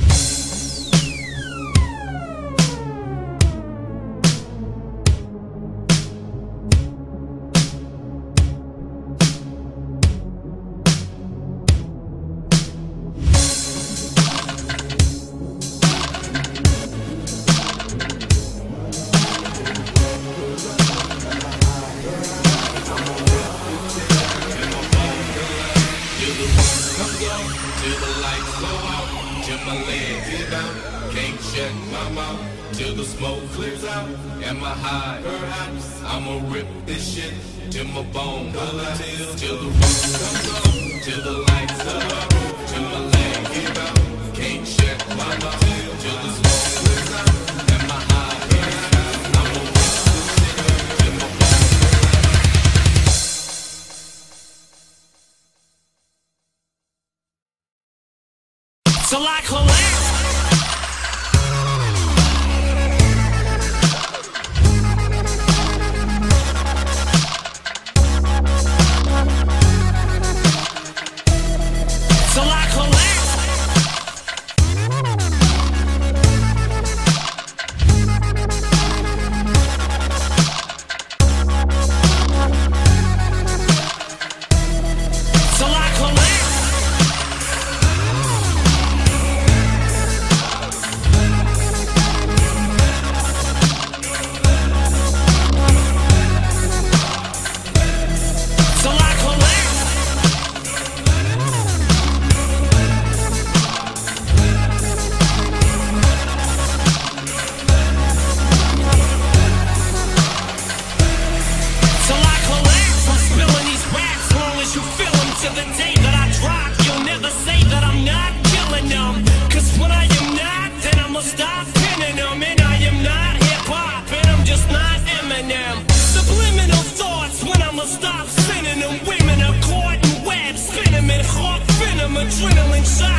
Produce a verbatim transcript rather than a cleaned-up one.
Till the lights go out, till my legs give out. Can't shut my mouth till the smoke clears out. Am I high? Perhaps I'ma rip this shit till my bones pull out. Till the roof comes on, till the lights go out, till my legs give out. Can't shut my mouth till the smoke clears out. Am I high? Perhaps I'ma rip this shit till my bones pull out. So I collapse. So I collapse. So I collapse. To the day that I drop, you'll never say that I'm not killing them. Cause when I am not, then I'ma stop pinning them. And I am not hip-hop, and I'm just not Eminem. Subliminal thoughts when I'ma stop sending them. Women are caught in webs, spin them in hawk venom, adrenaline shot.